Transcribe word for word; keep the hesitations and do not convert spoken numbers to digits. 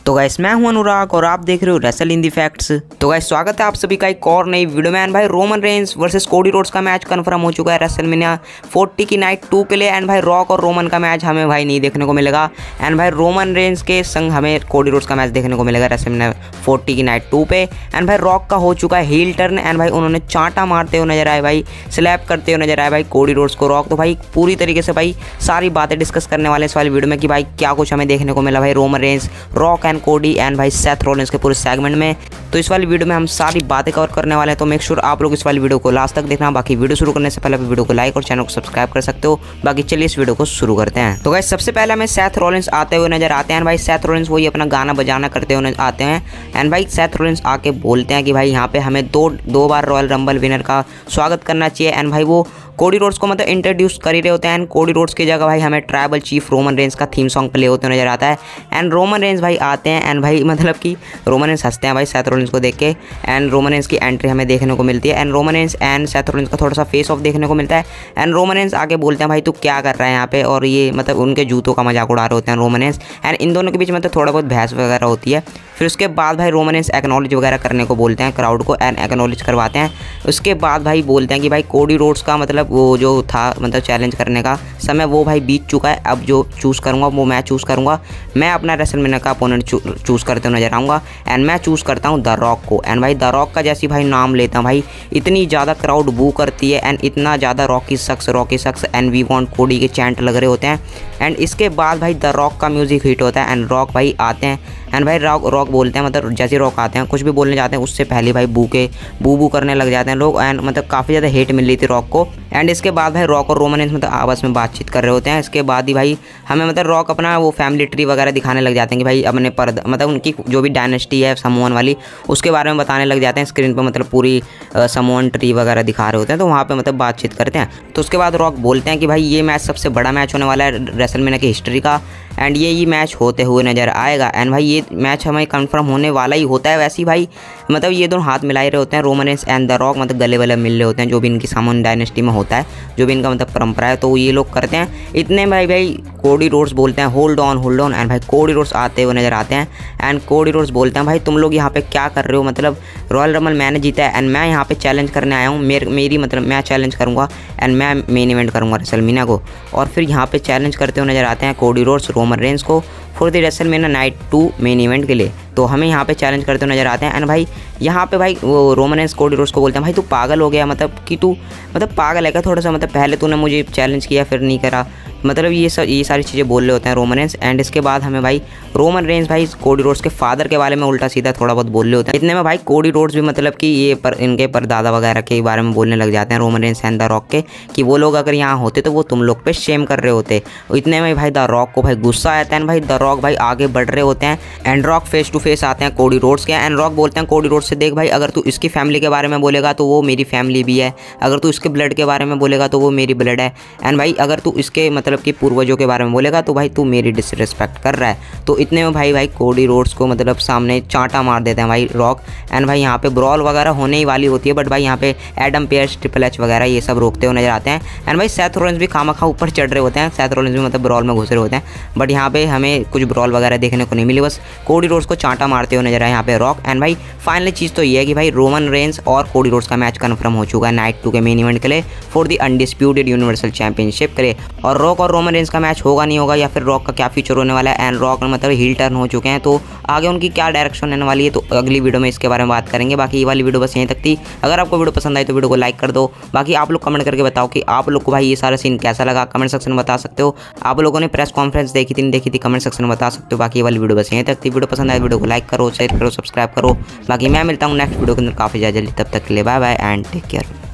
तो गाइस मैं हूं अनुराग और आप देख रहे हो रेसल इन दी फैक्ट्स। तो गाइस स्वागत है आप सभी का एक और नई वीडियो में। एंड भाई Roman Reigns versus Cody Rhodes का मैच कंफर्म हो चुका है रेसलमेनिया फोर्टी की नाइट टू के लिए। एंड भाई रॉक और रोमन का मैच हमें भाई नहीं देखने को मिलेगा। एंड भाई रोमन रेंज के संग हमें कोडी रोड्स का मैच देखने को मिलेगा रेसलमेनिया फोर्टी की नाइट टू पे। एंड भाई रॉक का हो चुका है हील टर्न। एंड भाई उन्होंने चांटा मारते हुए नजर आए, भाई स्लैप करते हुए नजर आए भाई कोडी रोड्स को रॉक। तो भाई पूरी तरीके से भाई सारी बातें डिस्कस करने वाले इस वाली वीडियो में कि भाई क्या कुछ हमें देखने को मिला भाई Roman Reigns, Rock and Cody and भाई सेथ रॉलिंस के पूरे सेगमेंट में। तो इस वाली वीडियो में हम सारी बातें कवर करने वाले हैं, तो मेक श्योर आप लोग इस वाली वीडियो को लास्ट तक देखना। बाकी वीडियो शुरू करने से पहले आप वीडियो को लाइक और चैनल को सब्सक्राइब कर सकते हो। बाकी चलिए इस वीडियो को शुरू करते हैं। तो गाइस सबसे पहले हमें सेथ रॉलिंस आते हुए नजर आते हैं। भाई सेथ रॉलिंस वही अपना गाना बजाना करते हुए आते हैं। एंड भाई सेथ रॉलिंस आके बोलते हैं कि भाई यहाँ पे हमें दो दो बार रॉयल रंबल विनर का स्वागत करना चाहिए। एंड भाई वो कोडी रोड्स को मतलब इंट्रोड्यूस कर ही रहे होते हैं। एंड कोडी रोड्स की जगह भाई हमें ट्राइबल चीफ रोमन रेंज का थीम सॉन्ग प्ले होते नजर आता है। एंड रोमन रेंज भाई आते हैं एंड भाई मतलब कि रोमन रेंज हंसते हैं भाई सेथ रॉलिंस को देख के। एंड रोमन रेंज की एंट्री हमें देखने को मिलती है। And Roman Reigns and Seth Rollins का थोड़ा सा फेस ऑफ देखने को मिलता है। एंड रोमन रेंज आके बोलते हैं भाई तू क्या कर रहा है यहाँ पे, और ये मतलब उनके जूतों का मजाक उड़ा रहे होते हैं रोमन रेंज। एंड इन दोनों के बीच मतलब थोड़ा बहुत बहस वगैरह होती है। फिर उसके बाद भाई रोमन रेंज एक्नॉलेज वगैरह करने को बोलते हैं क्राउड को, एंड एक्नॉलेज करवाते हैं। उसके बाद भाई बोलते हैं कि भाई कोडी रोड्स का मतलब वो जो था मतलब चैलेंज करने का समय वो भाई बीत चुका है। अब जो चूज़ करूँगा वो मैं चूज़ करूँगा, मैं अपना रेसलमेनिया का अपोनेंट चूज़ करते हुए नजर आऊँगा। एंड मैं चूज़ करता हूँ द रॉक को। एंड भाई द रॉक का जैसी भाई नाम लेता हूँ भाई इतनी ज़्यादा क्राउड बू करती है। एंड इतना ज़्यादा Rocky sucks Rocky sucks and we want Cody के चैंट लग रहे होते हैं। एंड इसके बाद भाई द रॉक का म्यूजिक हिट होता है। एंड रॉक भाई आते हैं। एंड भाई रॉक रॉक बोलते हैं मतलब जैसे रॉक आते हैं कुछ भी बोलने जाते हैं उससे पहले भाई बू के बू बू करने लग जाते हैं लोग। एंड मतलब काफ़ी ज़्यादा हेट मिल रही थी रॉक को। एंड इसके बाद भाई रॉक और रोमन रेंज मतलब आपस में बातचीत कर रहे होते हैं। इसके बाद ही भाई हमें मतलब रॉक अपना वो फैमिली ट्री वगैरह दिखाने लग जाते हैं कि भाई अपने पर्द मतलब उनकी जो भी डायनेस्टी है समोन वाली उसके बारे में बताने लग जाते हैं स्क्रीन पर। मतलब पूरी समोन ट्री वगैरह दिखा रहे होते हैं, तो वहाँ पर मतलब बातचीत करते हैं। तो उसके बाद रॉक बोलते हैं कि भाई ये मैच सबसे बड़ा मैच होने वाला है रेसलमेनिया की हिस्ट्री का। एंड ये ही मैच होते हुए नज़र आएगा। एंड भाई ये मैच हमें कंफर्म होने वाला ही होता है। वैसे ही भाई मतलब ये दोनों हाथ मिला रहे होते हैं Roman Reigns and the Rock, मतलब गले वले मिल रहे होते हैं जो भी इनकी सामोन डायनेस्टी में होता है, जो भी इनका मतलब परंपरा है, तो ये लोग करते हैं। इतने भाई भाई कोडी रोड्स बोलते हैं hold on hold on. And भाई कोडी रोड्स आते हुए नजर आते हैं। एंड कोडी रोड्स बोलते हैं भाई तुम लोग यहाँ पे क्या कर रहे हो, मतलब रॉयल रंबल मैंने जीता है एंड मैं यहाँ पे चैलेंज करने आया हूँ। मेर, मेरी मतलब मैं चैलेंज करूँगा एंड मैं मेन इवेंट करूँगा रेसलमेनिया को। और फिर यहाँ पे चैलेंज करते हुए नजर आते हैं कोडी रोड्स रोमन रेंज को for the WrestleMania night two main event के लिए। तो हमें यहाँ पे चैलेंज करते हुए नजर आते हैं। एंड भाई यहाँ पे भाई वो रोमन रेंज कोडी रोड्स को बोलते हैं भाई तू पागल हो गया, मतलब कि तू मतलब पागल है क्या थोड़ा सा, मतलब पहले तूने मुझे चैलेंज किया फिर नहीं करा, मतलब ये सब ये सारी चीज़ें बोल रहे होते हैं रोमन रेंज। एंड इसके बाद हमें भाई रोमन रेंज भाई कोडी रोड्स के फादर के बारे में उल्टा सीधा थोड़ा बहुत बोल रहे होते हैं। इतने में भाई कोडी रोड्स भी मतलब कि ये पर इनके परदादा वगैरह के बारे में बोलने लग जाते हैं Roman Reigns and the Rock के, कि वो लोग अगर यहाँ होते तो वो तुम लोग पे शेम कर रहे होते। इतने में भाई द रॉक को भाई गुस्सा आता है। भाई द रॉक भाई आगे बढ़ रहे होते हैं। And Rock face to face आते हैं कोडी रोड्स के। एंड रॉक बोलते हैं कोडी रोड्स से देख भाई अगर तू इसकी फैमिली के बारे में बोलेगा तो वो मेरी फैमिली भी है, अगर तू इसके ब्लड के बारे में बोलेगा तो वो मेरी ब्लड है। एंड भाई अगर तू इसके मतलब कि पूर्वजों के बारे में बोलेगा तो भाई तू मेरी डिसरिस्पेक्ट कर रहा है। तो इतने में भाई भाई कोडी रोड्स को मतलब सामने चांटा मार देते हैं भाई रॉक। एंड भाई यहाँ पे ब्रॉल वगैरह होने ही वाली होती है, बट भाई यहाँ पे एडम पेयर्स ट्रिपल एच वगैरह ये सब रोकते हुए नजर आते हैं। एंड भाई सेथ रॉलिंस भी खामा खा ऊपर चढ़ रहे होते हैं, सेथ रॉलिंस भी मतलब ब्रॉल में घुस रहे होते हैं, बट यहाँ पे हमें कुछ ब्रॉल वगैरह देखने को नहीं मिली, बस कोडी रोड्स को चांटा मारते हुए नजर आए यहाँ पे रॉक। एंड भाई फाइनली चीज़ तो ये है कि भाई रोमन रेंज और कोडी रोड्स का मैच कन्फर्म हो चुका है नाइट टू के मेन इवेंट के लिए for the undisputed universal championship के लिए। और रॉक और रोमन रेंज का मैच होगा नहीं होगा, या फिर रॉक का क्या फ्यूचर होने वाला है। एंड रॉक मतलब हील टर्न हो चुके हैं, तो आगे उनकी क्या डायरेक्शन होने वाली है तो अगली वीडियो में इसके बारे में बात करेंगे। बाकी ये वाली वीडियो बस यहीं तक थी। अगर आपको वीडियो पसंद आई तो वीडियो को लाइक कर दो। बाकी आप लोग कमेंट करके बताओ कि आप लोग को भाई ये सारा सीन कैसा लगा, कमेंट सेक्शन में बता सकते हो। आप लोगों ने प्रेस कॉन्फ्रेंस देखी थी नहीं देखी थी कमेंट सेक्शन में बता सकते हो। बाकी ये वाली वीडियो बस यहीं तक थी। वीडियो पसंद आए वीडियो को लाइक करो, शेयर करो, सब्सक्राइब करो। बाकी मैं मिलता हूँ नेक्स्ट वीडियो के अंदर काफ़ी ज़्यादा जल्दी, तब तक के लिए bye bye and take care.